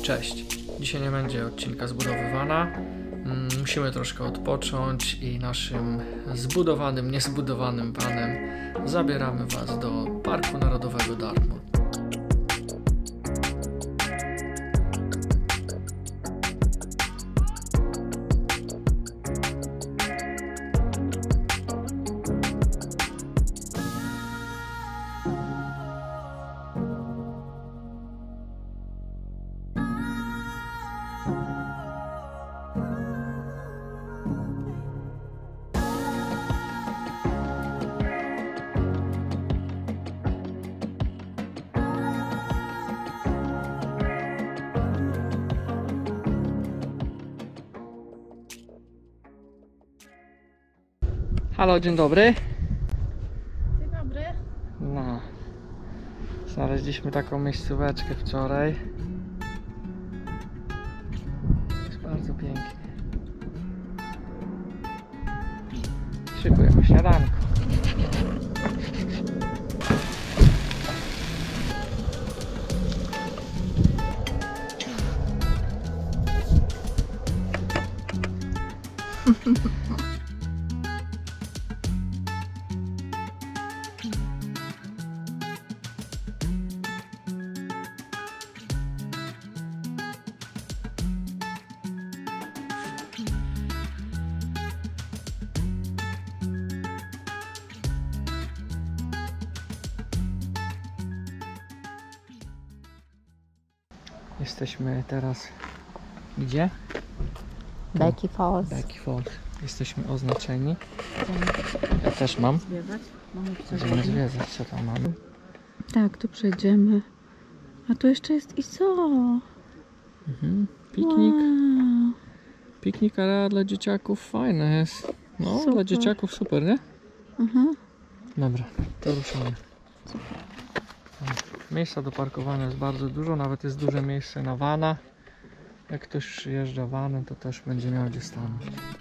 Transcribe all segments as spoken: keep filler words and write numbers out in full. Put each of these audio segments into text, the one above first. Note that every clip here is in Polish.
Cześć! Dzisiaj nie będzie odcinka zbudowywana. Musimy troszkę odpocząć i naszym zbudowanym, niezbudowanym vanem zabieramy Was do Parku Narodowego Dartmoor. Halo, dzień dobry. Dzień dobry. No, znaleźliśmy taką miejscóweczkę wczoraj. Jest bardzo pięknie. Szykujemy śniadanko. Jesteśmy teraz gdzie? Becky Falls. Becky Falls. Jesteśmy oznaczeni. Ja też mam. Zwiedzać. Będziemy zwiedzać, co tam mamy. Tak, tu przejdziemy. A tu jeszcze jest i co? Mhm. Piknik. Wow. Piknik, ale dla dzieciaków fajne jest. No, Super. dla dzieciaków super, nie? Mhm. Dobra, to ruszamy. Miejsca do parkowania jest bardzo dużo, nawet jest duże miejsce na vana. Jak ktoś przyjeżdża vanem, to też będzie miał gdzie stanąć.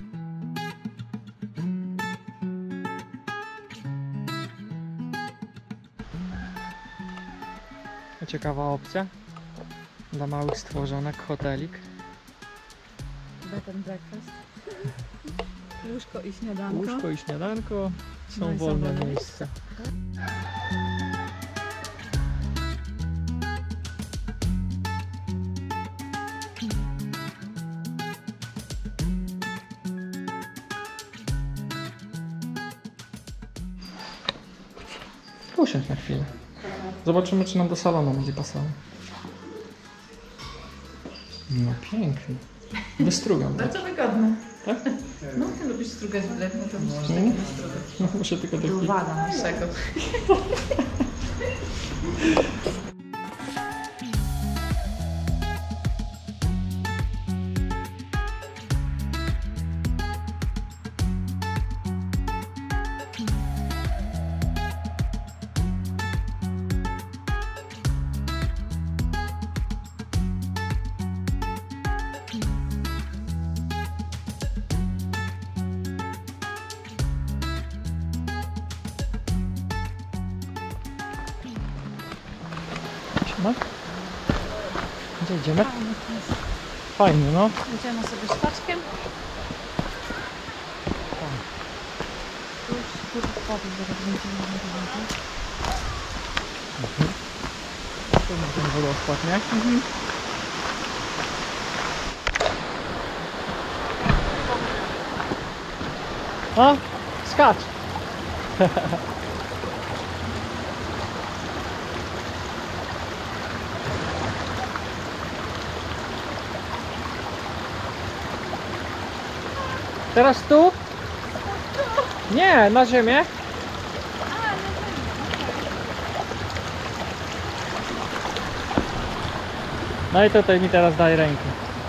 Ciekawa opcja dla małych stworzonek, hotelik. Bed and breakfast. Łóżko i śniadanko. Łóżko i śniadanko, są No i są wolne wolne miejsca. Usiądź na chwilę. Zobaczymy, czy nam do salonu będzie pasowało. No pięknie. Wystrugam. Bardzo wygodne. Tak? No, ty lubisz strugać w no to musisz Mm. taki strugać. No muszę tylko taki... Uwaga naszego. No. Gdzie idziemy? Fajnie, no. Idziemy sobie szlaczkiem. Już tu powiem, że będziemy na Tu ma ten wodospad, nie? Mhm. O, skacz! Teraz tu? Nie, na ziemię. No i tutaj mi teraz daj rękę.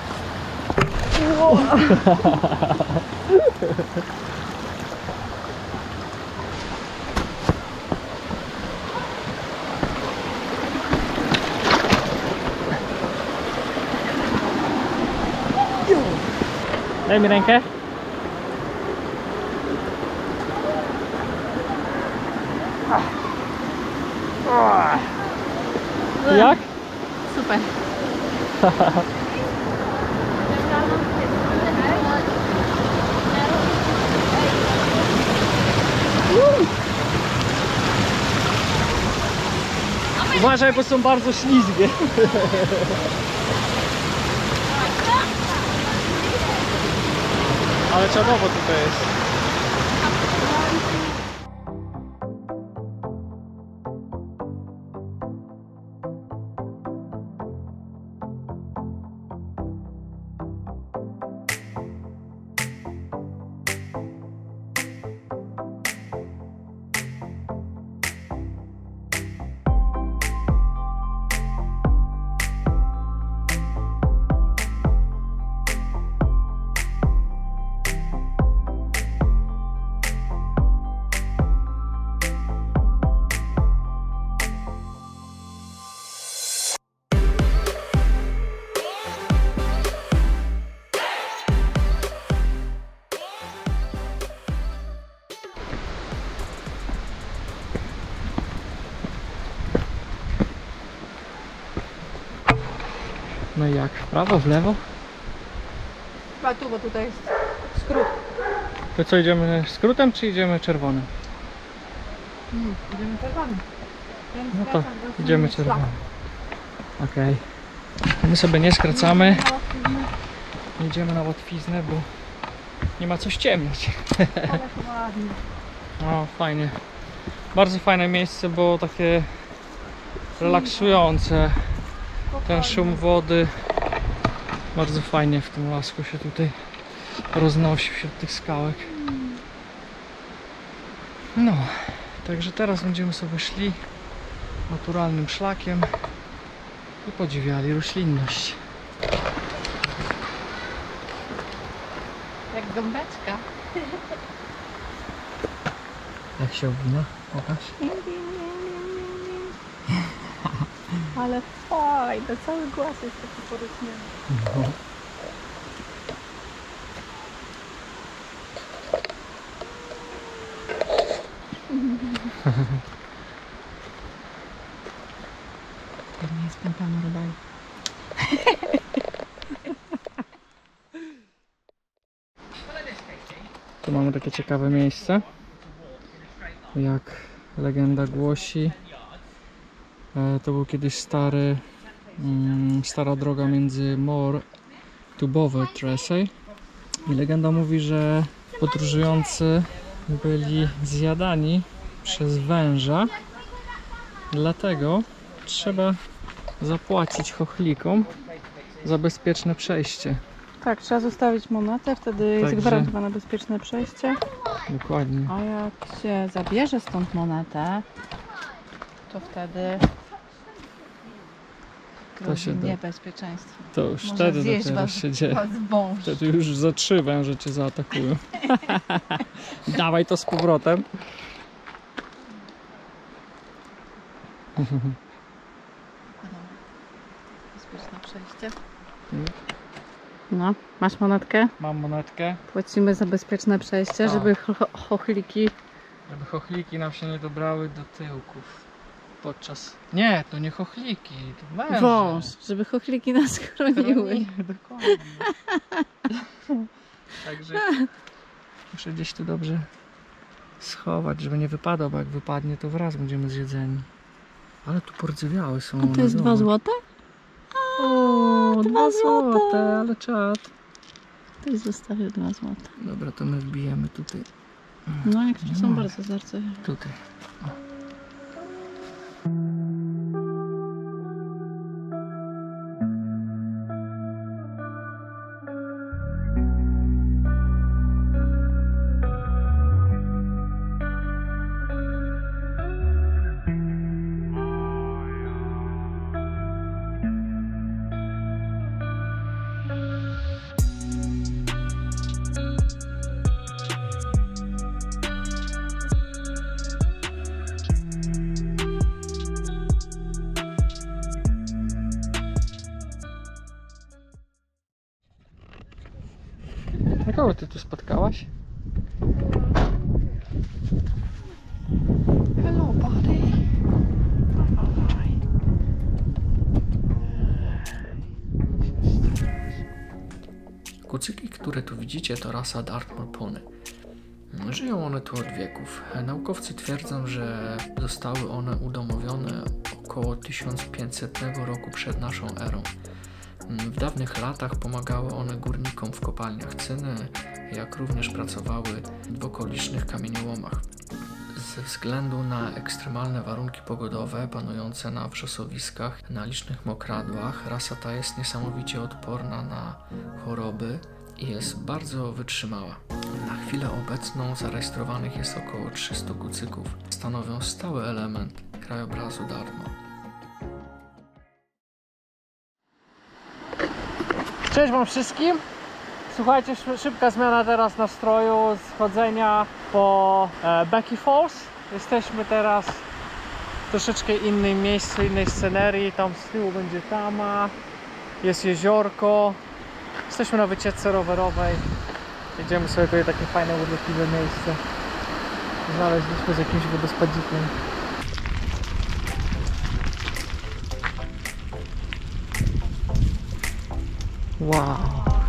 Daj mi rękę. Jak? Super. Uważaj, bo są bardzo ślizgie. Ale czadowo tutaj jest. No i jak? W prawo, w lewo? Chyba tu, bo tutaj jest skrót. To co, idziemy skrótem czy idziemy czerwonym? Hmm, idziemy czerwonym. No to idziemy czerwonym. Okej. Okay. My sobie nie skracamy. Idziemy na łatwiznę, bo nie ma co ściemniać. Ale to ładnie. No fajnie. Bardzo fajne miejsce, bo takie relaksujące. Ten szum wody bardzo fajnie w tym lasku się tutaj roznosi wśród tych skałek. No, także teraz będziemy sobie szli naturalnym szlakiem i podziwiali roślinność. Jak gąbeczka. Jak się obwina? Pokaż. Ale fajne, cały głaz jest taki porośnięty. No. To nie jest pętana rodzaju. Tu mamy takie ciekawe miejsce. Jak legenda głosi, to był kiedyś stary, mm, stara droga między Moor to Bower Tracy. I legenda mówi, że podróżujący byli zjadani przez węża. Dlatego trzeba zapłacić chochlikom za bezpieczne przejście. Tak, trzeba zostawić monetę, wtedy jest Także- gwarantowane bezpieczne przejście. Dokładnie. A jak się zabierze stąd monetę, to wtedy grozi się da. niebezpieczeństwo. To już Może wtedy zjeść dopiero was, się dzieje. was wąż. Wtedy już za trzy węże cię zaatakują. Dawaj to z powrotem. Bezpieczne przejście. No, masz monetkę? Mam monetkę, Płacimy za bezpieczne przejście, Tak. żeby cho- chochliki... żeby chochliki nam się nie dobrały do tyłków. Podczas... Nie, to nie chochliki, to węże. Wąż, żeby chochliki nas chroniły. Nie, dokładnie. Także muszę gdzieś tu dobrze schować, żeby nie wypadał, bo jak wypadnie, to wraz będziemy zjedzeni. Ale tu pordzewiałe są. A to jest dwa złote? O, dwa dwa złote. złote, ale czad. Ktoś zostawił dwa złote. Dobra, to my wbijemy tutaj. No, niektóre są No. bardzo zarce. Tutaj. Na kogo ty tu spotkałaś? Hello, buddy. które tu widzicie, to rasa Dartmoor Pony. Żyją one tu od wieków. Naukowcy twierdzą, że zostały one udomowione około tysiąc pięćsetnego roku przed naszą erą. W dawnych latach pomagały one górnikom w kopalniach cyny, jak również pracowały w okolicznych kamieniołomach. Ze względu na ekstremalne warunki pogodowe panujące na wrzosowiskach, na licznych mokradłach, rasa ta jest niesamowicie odporna na choroby i jest bardzo wytrzymała. Na chwilę obecną zarejestrowanych jest około trzystu kucyków. Stanowią stały element krajobrazu Dartmoor. Cześć wam wszystkim! Słuchajcie, szybka zmiana teraz nastroju z chodzenia po e, Becky Falls. Jesteśmy teraz w troszeczkę innym miejscu, innej scenerii. Tam z tyłu będzie tama, jest jeziorko. Jesteśmy na wycieczce rowerowej. Jedziemy sobie tutaj takie fajne, urokliwe miejsce. Znaleźliśmy z jakimś wodospadzikiem. Wow!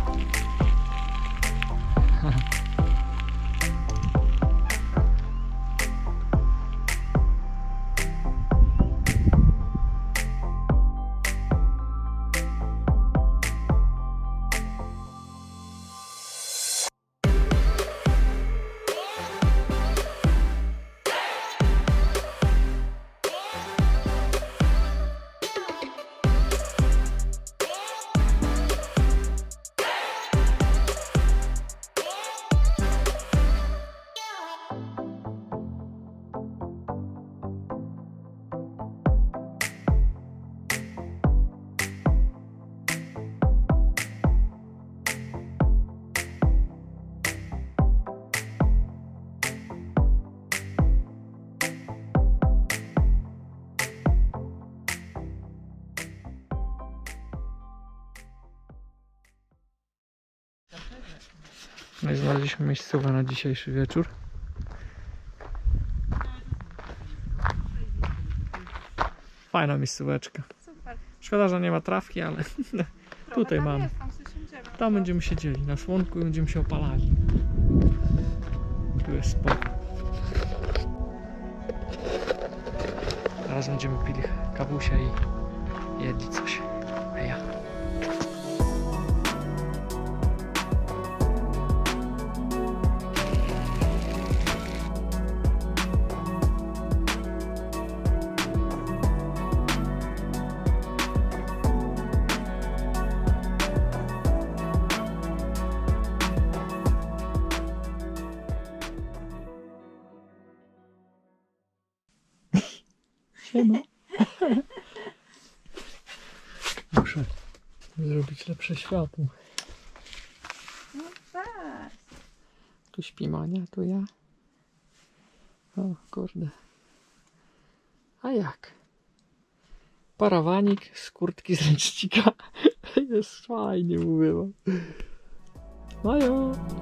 No i znaleźliśmy miejscówkę na dzisiejszy wieczór. Fajna miejscóweczka. Super. Szkoda, że nie ma trawki, ale tutaj tam mamy. jest, tam się siądziemy. Tam będziemy siedzieli na słonku i będziemy się opalali. Tu jest spoko. Teraz będziemy pili kawusia i jedli coś. Heja. Siema. Muszę zrobić lepsze światło. No tak. Tu śpi Mania, tu ja. O kurde. A jak? Parawanik z kurtki z ręcznika. Jest fajnie, mówię wam. Majo.